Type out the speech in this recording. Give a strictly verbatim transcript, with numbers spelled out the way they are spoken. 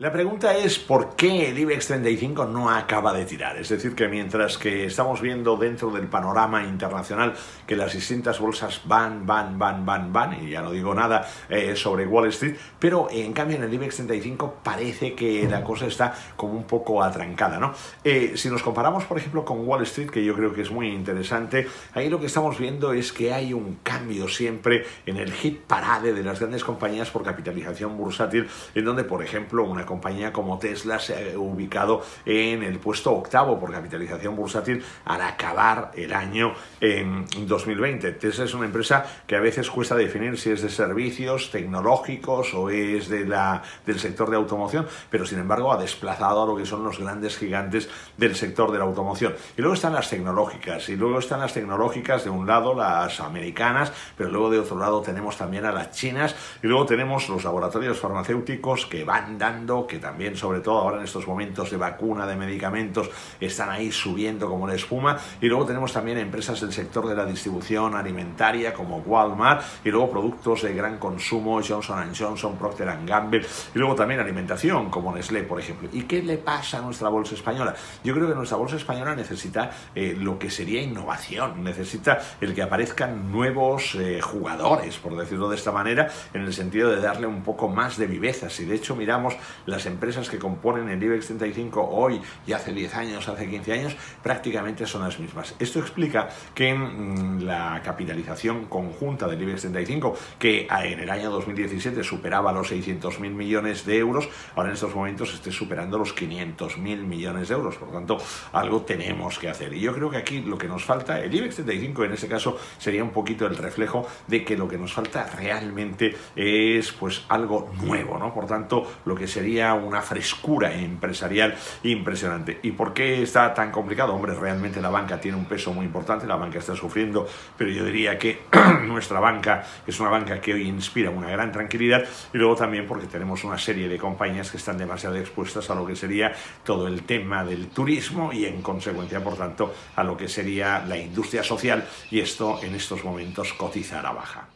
La pregunta es ¿por qué el IBEX treinta y cinco no acaba de tirar? Es decir, que mientras que estamos viendo dentro del panorama internacional que las distintas bolsas van, van, van, van, van, y ya no digo nada eh, sobre Wall Street, pero eh, en cambio en el IBEX treinta y cinco parece que la cosa está como un poco atrancada, ¿no? Eh, si nos comparamos, por ejemplo, con Wall Street, que yo creo que es muy interesante, ahí lo que estamos viendo es que hay un cambio siempre en el hit parade de las grandes compañías por capitalización bursátil, en donde, por ejemplo, una compañía como Tesla se ha ubicado en el puesto octavo por capitalización bursátil al acabar el año en dos mil veinte. Tesla es una empresa que a veces cuesta definir si es de servicios tecnológicos o es de la, del sector de automoción, pero sin embargo ha desplazado a lo que son los grandes gigantes del sector de la automoción. Y luego están las tecnológicas, y luego están las tecnológicas de un lado, las americanas, pero luego de otro lado tenemos también a las chinas, y luego tenemos los laboratorios farmacéuticos que van dando, que también, sobre todo ahora en estos momentos de vacuna, de medicamentos, están ahí subiendo como la espuma, y luego tenemos también empresas del sector de la distribución alimentaria como Walmart, y luego productos de gran consumo, Johnson and Johnson, Procter and Gamble, y luego también alimentación como Nestlé, por ejemplo. ¿Y qué le pasa a nuestra bolsa española? Yo creo que nuestra bolsa española necesita eh, lo que sería innovación, necesita el que aparezcan nuevos eh, jugadores, por decirlo de esta manera, en el sentido de darle un poco más de viveza. Si de hecho miramos las empresas que componen el IBEX treinta y cinco hoy y hace diez años, hace quince años, prácticamente son las mismas. Esto explica que mmm, la capitalización conjunta del IBEX treinta y cinco, que en el año dos mil diecisiete superaba los seiscientos mil millones de euros, ahora en estos momentos esté superando los quinientos mil millones de euros. Por lo tanto, algo tenemos que hacer. Y yo creo que aquí lo que nos falta, el IBEX treinta y cinco en este caso sería un poquito el reflejo de que lo que nos falta realmente es pues algo nuevo, ¿no? Por tanto, lo que sería una frescura empresarial impresionante. ¿Y por qué está tan complicado? Hombre, realmente la banca tiene un peso muy importante, la banca está sufriendo, pero yo diría que nuestra banca es una banca que hoy inspira una gran tranquilidad, y luego también porque tenemos una serie de compañías que están demasiado expuestas a lo que sería todo el tema del turismo y en consecuencia, por tanto, a lo que sería la industria social, y esto en estos momentos cotiza a la baja.